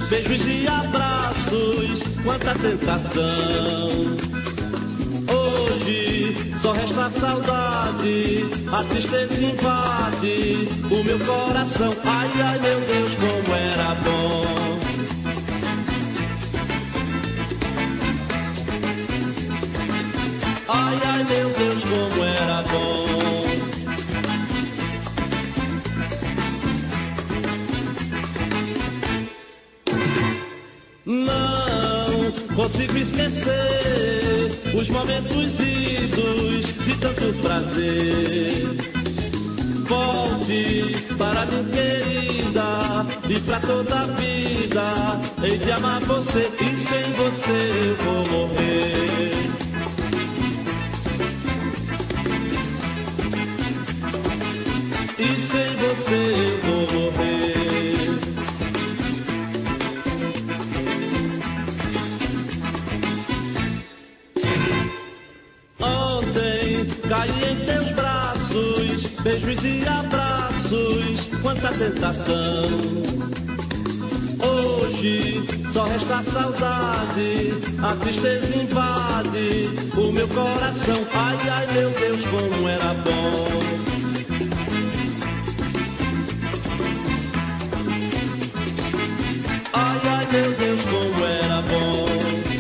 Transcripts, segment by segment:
beijos e abraços, quanta tentação. Hoje só resta a saudade, a tristeza invade o meu coração. Ai, ai, meu Deus, como era bom. Ai, ai, meu Deus, como era bom. Não consigo esquecer os momentos idos de tanto prazer. Volte para mim, querida, e pra toda a vida hei de amar você, e sem você eu vou morrer. E sem você eu vou morrer. Ontem caí em teus braços, beijos e abraços, quanta tentação. Hoje só resta a saudade, a tristeza invade o meu coração. Ai, ai, meu Deus, como era bom. Ai, ai, meu Deus, como era bom.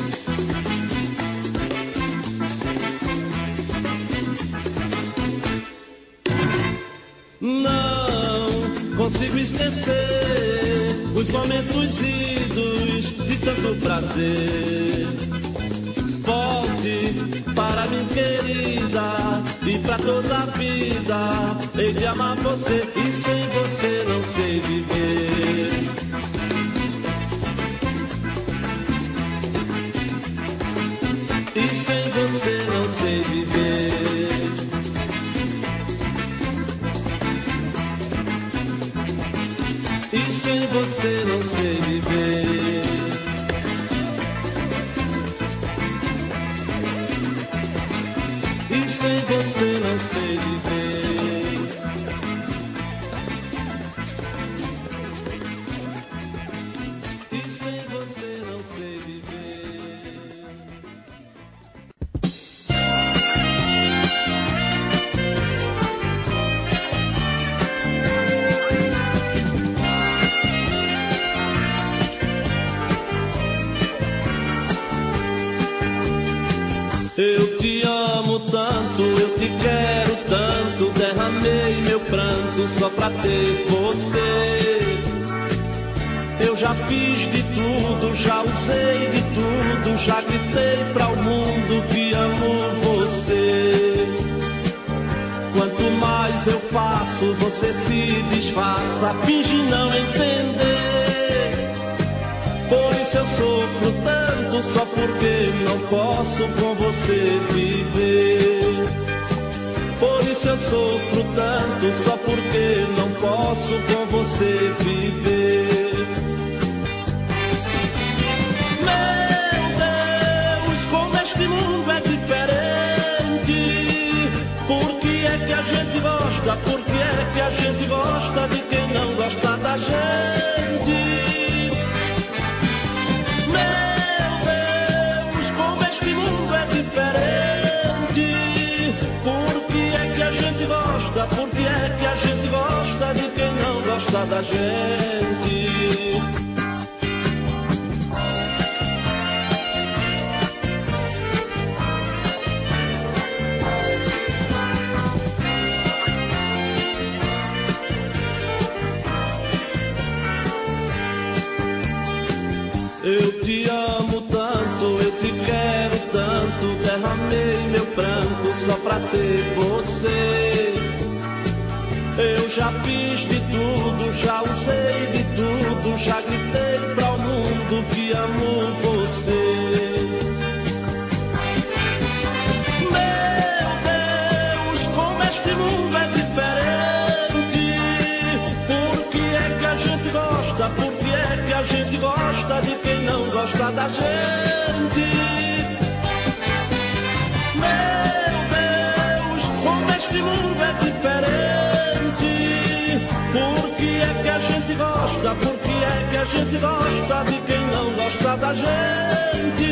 Não consigo esquecer os momentos idos de tanto prazer. Volte para mim, querida, e pra toda a vida hei de amar você, e sem você não sei viver. E sem você não sei viver. E sem você não sei viver. E sem você não sei viver. E sem você não sei viver. Eu te amo tanto, eu te quero tanto, derramei meu pranto só pra ter você. Eu já fiz de tudo, já usei de tudo, já gritei pra o mundo que amo você. Quanto mais eu faço, você se disfarça, finge não entender. Por isso eu sofro tanto, só porque não posso com você viver. Por isso eu sofro tanto, só porque não posso com você viver. Meu Deus, como este mundo é diferente. Por que é que a gente gosta? Por que é que a gente gosta de quem não gosta da gente? Por que é que a gente gosta de quem não gosta da gente? Eu te amo tanto, eu te quero tanto, derramei meu pranto só pra ter você. Eu já fiz de tudo, já usei de tudo, já gritei pra o mundo que amo você. Meu Deus, como este mundo é diferente. Por que é que a gente gosta? Por que é que a gente gosta de quem não gosta da gente? Meu Deus, como este mundo é diferente. Por que é que a gente gosta? Por que é que a gente gosta de quem não gosta da gente?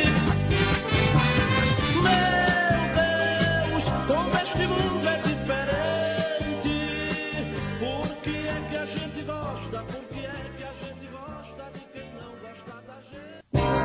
Meu Deus, como este mundo é diferente. Por que é que a gente gosta? Por que é que a gente gosta de quem não gosta da gente?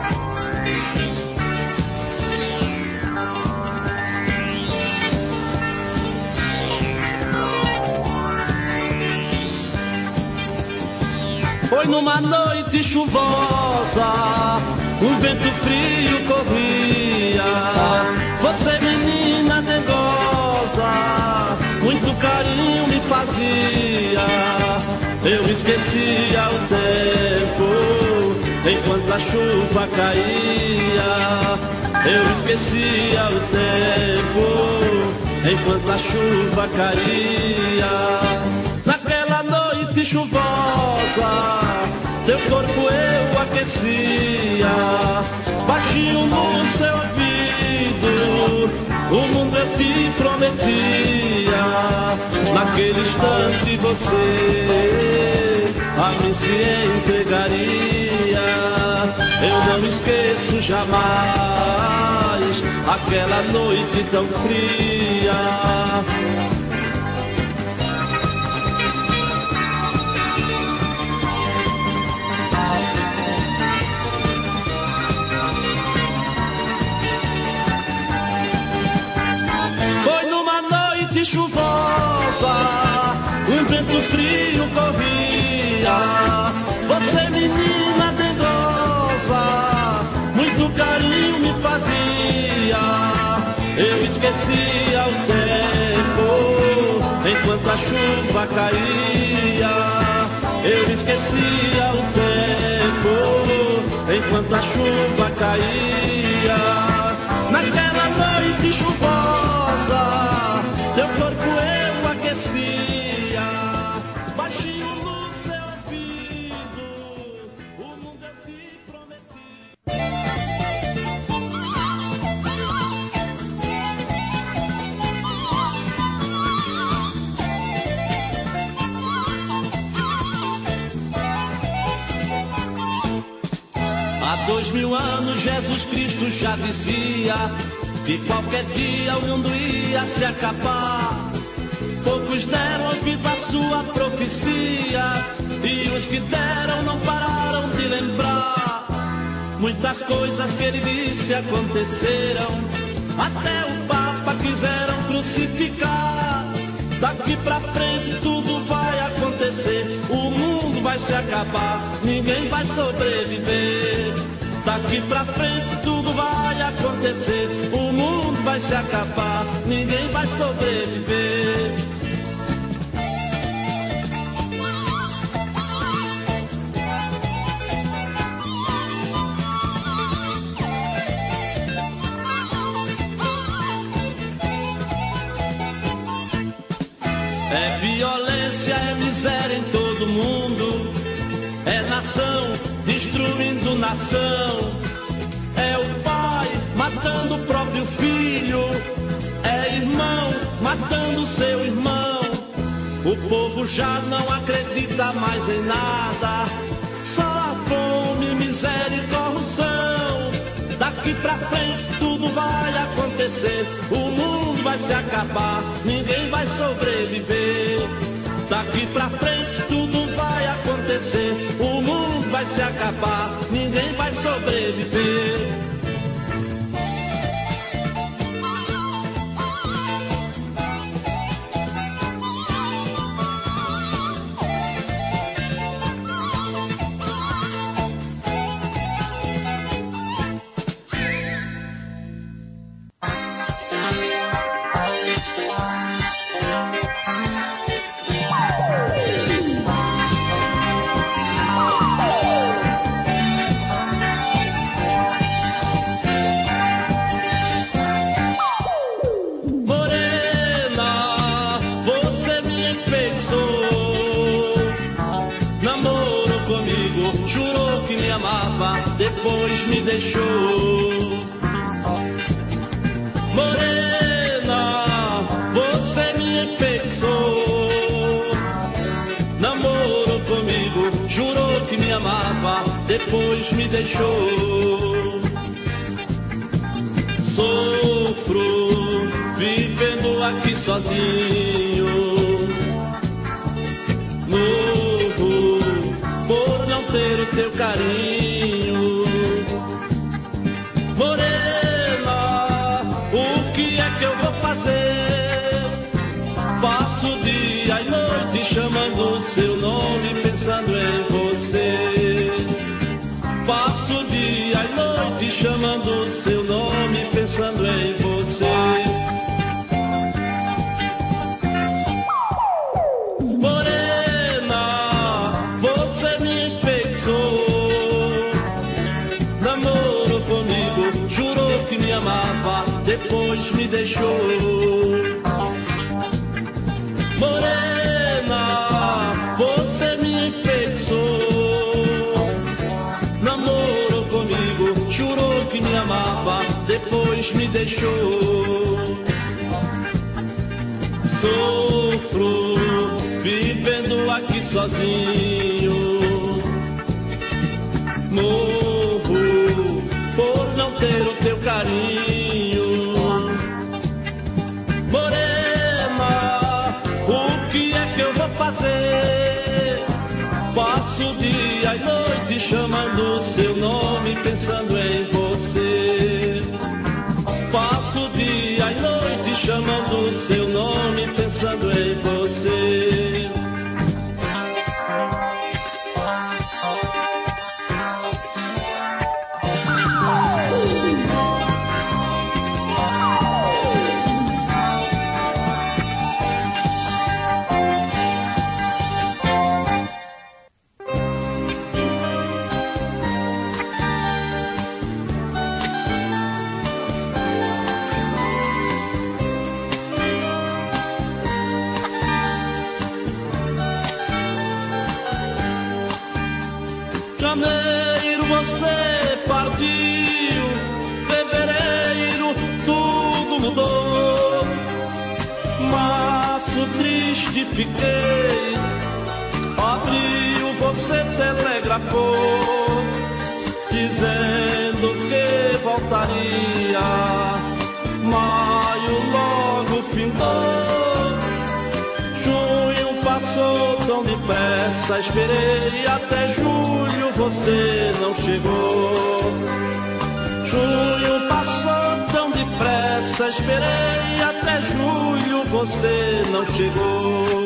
Foi numa noite chuvosa, um vento frio corria. Você, menina dengosa, muito carinho me fazia. Eu esquecia o tempo enquanto a chuva caía. Eu esquecia o tempo enquanto a chuva caía. Naquela noite chuvosa, teu corpo eu aquecia, baixinho no seu ouvido, o mundo eu te prometia. Naquele instante você a mim se entregaria. Eu não esqueço jamais aquela noite tão fria. Chuvosa, um vento frio corria. Você, menina dengosa, muito carinho me fazia. Eu esquecia o tempo enquanto a chuva caía. Eu esquecia o tempo enquanto a chuva caía. Naquela noite chuvosa, teu corpo eu aquecia, baixinho no seu ouvido, o mundo eu te prometi. Há 2000 anos Jesus Cristo já dizia que qualquer dia o mundo ia se acabar. Poucos deram ouvido à sua profecia, e os que deram não pararam de lembrar. Muitas coisas que ele disse aconteceram, até o Papa quiseram crucificar. Daqui pra frente tudo vai acontecer, o mundo vai se acabar, ninguém vai sobreviver. Daqui pra frente tudo vai acontecer, o mundo vai se acabar, ninguém vai sobreviver. É violência, é miséria em todo mundo, é nação destruindo nação. É o pai matando o próprio filho, é irmão matando seu irmão. O povo já não acredita mais em nada, só fome, miséria e corrupção. Daqui pra frente tudo vai acontecer, o mundo vai se acabar, ninguém vai sobreviver. Daqui pra frente tudo vai acontecer, o mundo vai se acabar, ninguém vai sobreviver. Depois me deixou. Morena, você me enfeitiçou. Namorou comigo, jurou que me amava. depois me deixou. Sofro vivendo aqui sozinho, morro por não ter o teu carinho. Morena, o que é que eu vou fazer? Passo o dia e noite chamando o seu nome, pensando em você. Passo o dia e noite chamando o seu nome, pensando em você. Morena, você me enfeitiçou. Namorou comigo, jurou que me amava, depois me deixou. Morena, você me enfeitiçou. Namorou comigo, jurou que me amava, depois me deixou. Sofro vivendo aqui sozinho, morro por não ter o teu carinho. Morena, o que é que eu vou fazer? Passo o dia e noite chamando o seu nome, pensando em você. Passo o dia e noite chamando o seu nome, pensando em você. Janeiro você partiu, fevereiro tudo mudou. Março triste fiquei, abril você telegrafou, dizendo que voltaria. Maio logo findou, junho passou tão depressa, esperei até julho, você não chegou. Junho passou tão depressa, esperei até julho, você não chegou.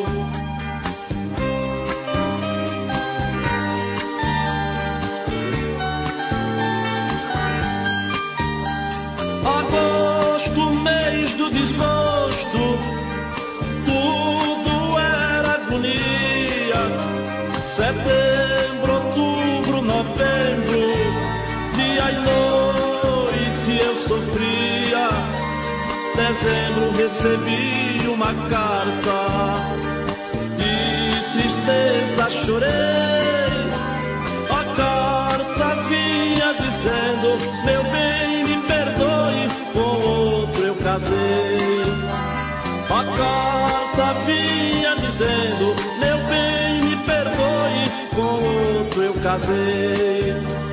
Agosto, mês do desgosto, tudo era agonia. Setembro, outubro, novembro, dia e noite eu sofria. Dezembro recebi uma carta, de tristeza chorei. A carta vinha dizendo: meu bem, me perdoe, com outro eu casei. A carta vinha dizendo: meu bem, me perdoe, com outro eu casei.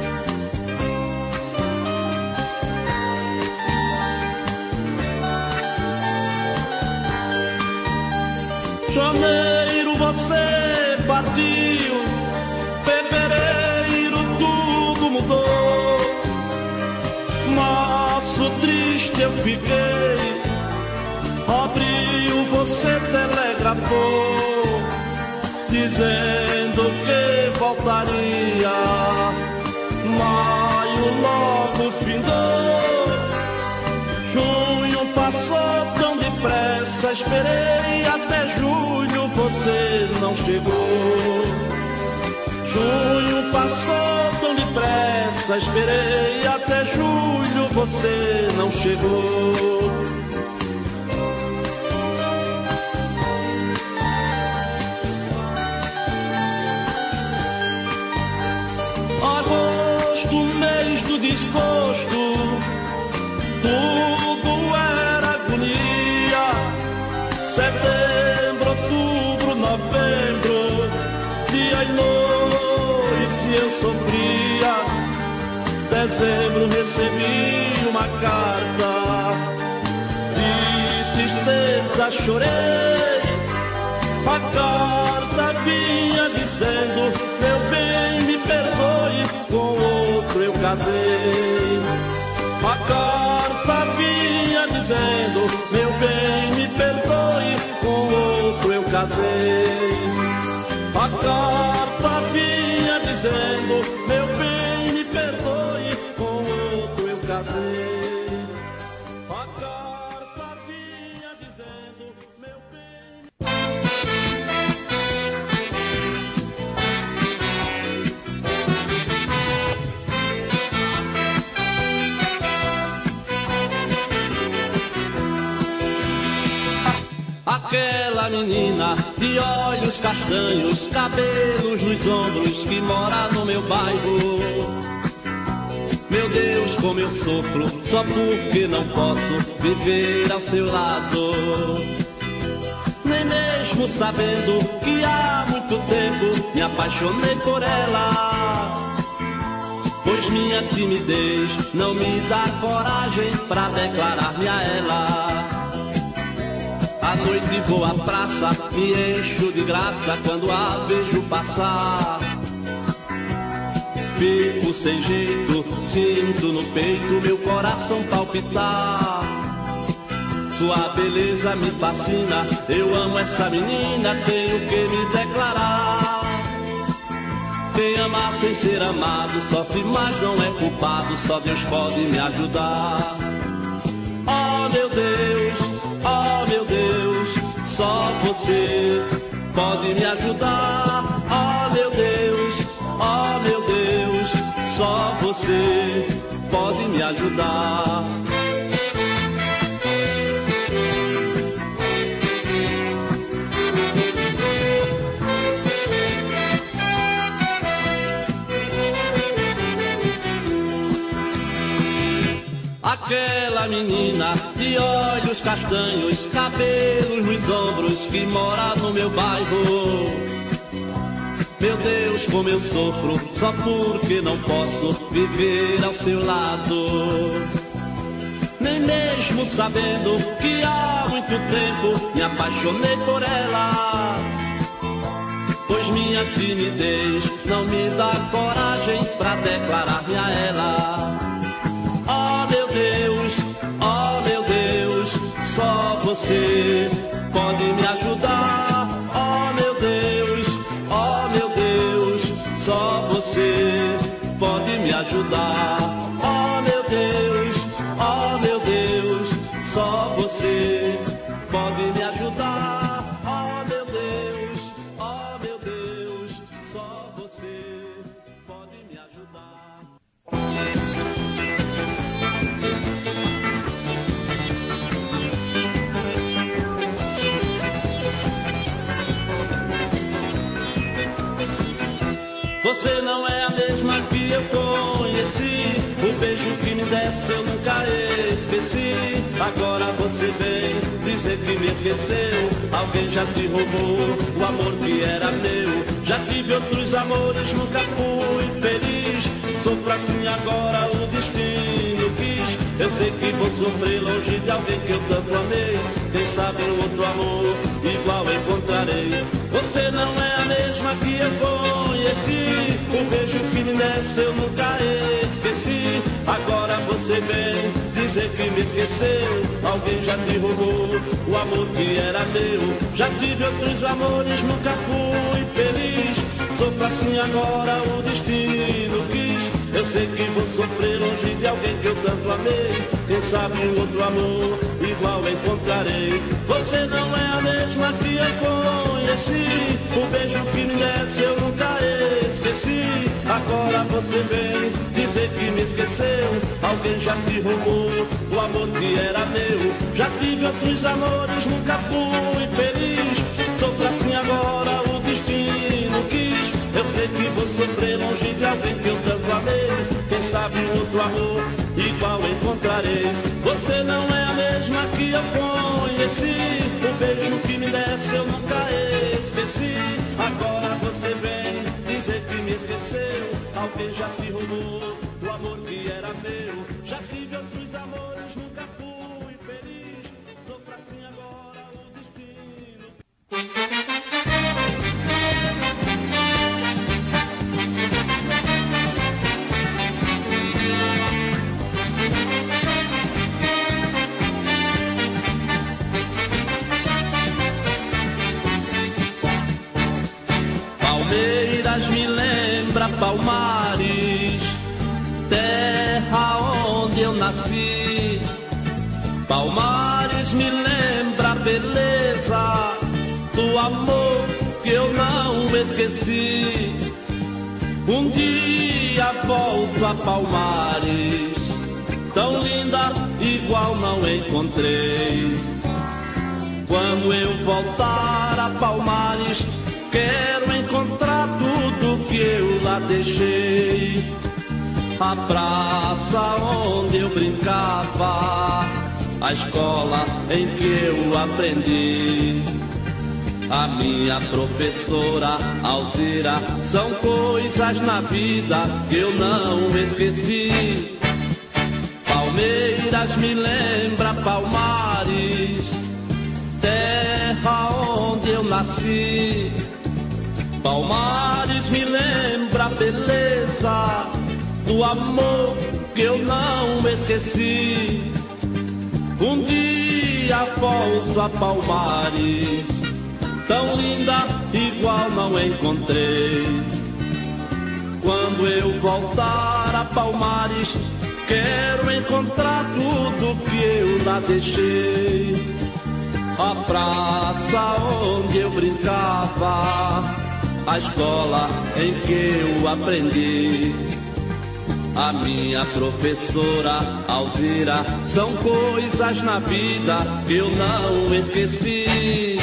Janeiro você partiu, fevereiro tudo mudou. Março triste eu fiquei, abril você telegrafou, dizendo que voltaria. Maio logo findou, junho passou tão depressa, esperei até julho, você não chegou. Junho passou tão depressa, esperei até julho, você não chegou. Agosto, mês do desgosto, tudo era agonia. Setembro, outubro, novembro, dia e noite eu sofria. dezembro recebi uma carta, de tristeza chorei. A carta vinha dizendo: meu bem, me perdoe, com outro eu casei. A carta vinha dizendo: meu bem, me perdoe, com outro eu casei. A carta vinha dizendo: meu bem, me perdoe, com outro eu casei. A carta vinha dizendo: meu bem. Aquela menina de olhos castanhos, cabelos nos ombros, que mora no meu bairro. Meu Deus, como eu sofro, só porque não posso viver ao seu lado. Nem mesmo sabendo que há muito tempo me apaixonei por ela, pois minha timidez não me dá coragem pra declarar-me a ela. À noite vou à praça, me encho de graça quando a vejo passar. Fico sem jeito, sinto no peito meu coração palpitar. Sua beleza me fascina, eu amo essa menina, tenho que me declarar. Quem ama sem ser amado sofre, mas não é culpado, só Deus pode me ajudar. Oh meu Deus, oh meu Deus, só você pode me ajudar. Oh meu Deus, oh meu Deus, só você pode me ajudar. Aquela menina de olhos castanhos, cabelos nos ombros, que mora no meu bairro. Meu Deus, como eu sofro, só porque não posso viver ao seu lado. Nem mesmo sabendo que há muito tempo me apaixonei por ela, pois minha timidez não me dá coragem pra declarar-me a ela. Oh meu Deus, oh meu Deus, só você pode me ajudar. Oh meu Deus, oh meu Deus, só você pode me ajudar. Oh meu Deus, oh meu Deus, só você pode me ajudar. Oh meu Deus, oh meu Deus, só você pode me ajudar. Você não é a mesma que eu conheci, o beijo que me desse eu nunca esqueci. Agora você vem dizer que me esqueceu, alguém já te roubou o amor que era meu. Já tive outros amores, nunca fui feliz, sofro assim agora, o destino quis. Eu sei que vou sofrer longe de alguém que eu tanto amei, quem sabe um outro amor igual encontrarei. Você não é a mesma que eu conheci, o beijo que me desse eu nunca esqueci. Agora você vem dizer que me esqueceu, alguém já te roubou o amor que era meu. Já tive outros amores, nunca fui feliz, sofro assim agora, o destino quis. Eu sei que vou sofrer longe de alguém que eu tanto amei, quem sabe um outro amor igual encontrarei. Você não é a mesma que eu conheci, o beijo que me desse eu nunca esqueci. Agora você vem dizer que me esqueceu, alguém já te roubou o amor que era meu. Já tive outros amores, nunca fui feliz, sofro assim agora, o destino quis. Eu sei que vou sofrer longe de alguém que eu tanto amei, quem sabe um outro amor igual encontrarei. Você não é a mesma que eu conheci, o beijo que me desse eu nunca esqueci. Agora você vem dizer que me esqueceu, alguém já te roubou o amor que era Palmares, terra onde eu nasci. Palmares me lembra a beleza do amor que eu não esqueci. Um dia volto a Palmares, tão linda, igual não encontrei. Quando eu voltar a Palmares, quero encontrar tudo que eu lá deixei. A praça onde eu brincava, a escola em que eu aprendi, a minha professora Alzira, são coisas na vida que eu não esqueci. Palmeiras me lembra Palmares, terra onde eu nasci. Palmares me lembra a beleza do amor que eu não esqueci. Um dia volto a Palmares, tão linda, igual não encontrei. Quando eu voltar a Palmares, quero encontrar tudo que eu lá deixei. A praça onde eu brincava, a escola em que eu aprendi, a minha professora Alzira, são coisas na vida que eu não esqueci.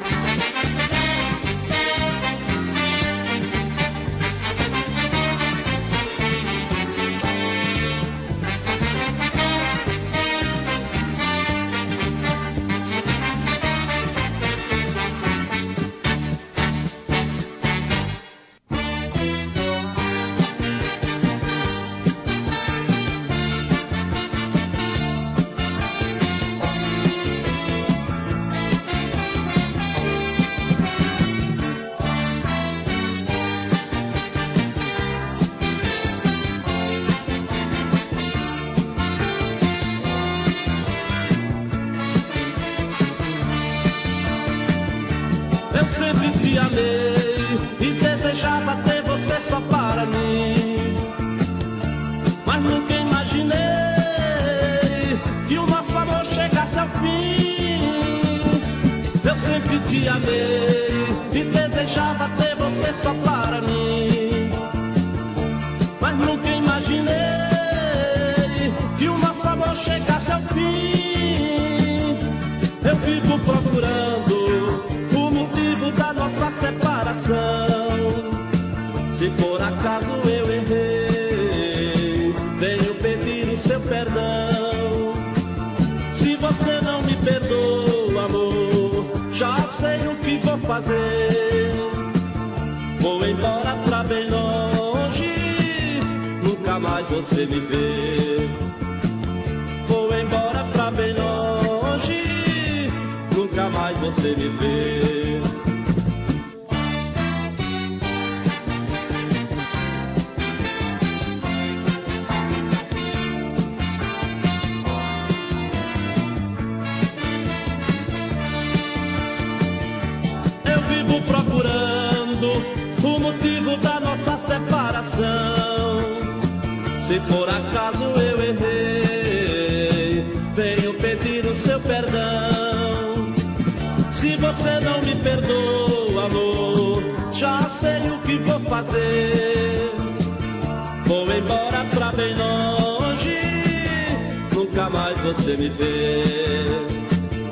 Eu sempre te amei e desejava ter você só para mim, mas nunca imaginei que o nosso amor chegasse ao fim. Eu sempre te amei e desejava ter você só para mim, mas nunca imaginei que o nosso amor chegasse ao fim. Eu fico procurando da nossa separação. Se por acaso eu errei, venho pedir o seu perdão. Se você não me perdoa, amor, já sei o que vou fazer. Vou embora pra bem longe, nunca mais você me vê. Vou embora pra bem longe, nunca mais você me vê. Procurando o motivo da nossa separação. Se por acaso eu errei, venho pedir o seu perdão. Se você não me perdoa, amor, já sei o que vou fazer. Vou embora pra bem longe, nunca mais você me vê.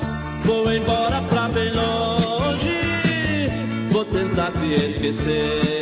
Vou embora pra bem longe, vou tentar te esquecer.